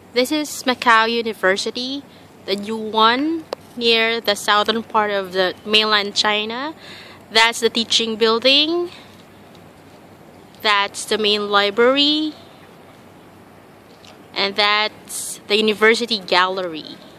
This is Macau University, the new one near the southern part of the mainland China. That's the teaching building. That's the main library. And that's the university gallery.